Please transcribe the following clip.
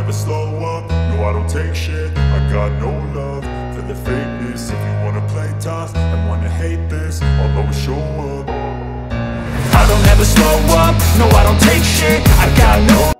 never slow up, no I don't take shit. I got no love for the fakeness. If you wanna play tough and wanna hate this, I'll always show up. I don't ever slow up, no I don't take shit. I got no